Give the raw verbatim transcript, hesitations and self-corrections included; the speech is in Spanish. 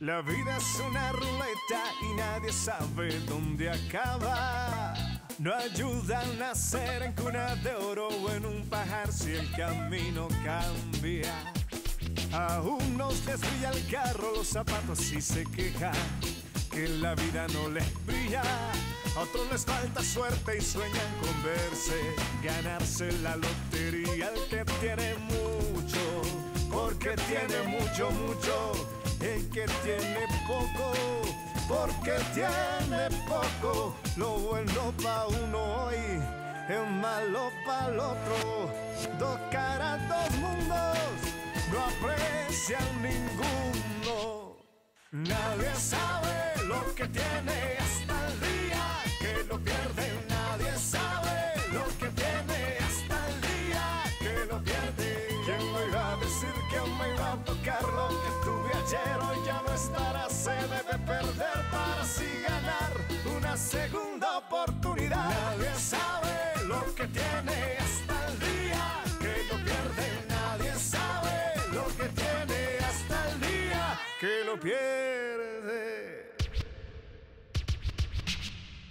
La vida es una ruleta y nadie sabe dónde acaba. No ayuda a nacer en cuna de oro o en un pajar si el camino cambia. A unos les brilla el carro, los zapatos y se quejan que la vida no les brilla. A otros les falta suerte y sueñan con verse, ganarse la lotería. El que tiene mucho, porque tiene mucho, mucho. El que tiene poco, porque tiene poco. Lo bueno pa' uno hoy es malo pa' el otro. Dos caras, dos mundos, no aprecian ninguno. Nadie sabe lo que tiene hasta el día que lo pierde. Nadie sabe lo que tiene hasta el día que lo pierde. ¿Quién me iba a decir? ¿Quién me iba a tocar? Lo que tuve ayer hoy ya no estará. Se debe perder para así ganar una segunda oportunidad. Nadie sabe lo que tiene hasta el día que lo pierde. Nadie sabe lo que tiene hasta el día que lo pierde.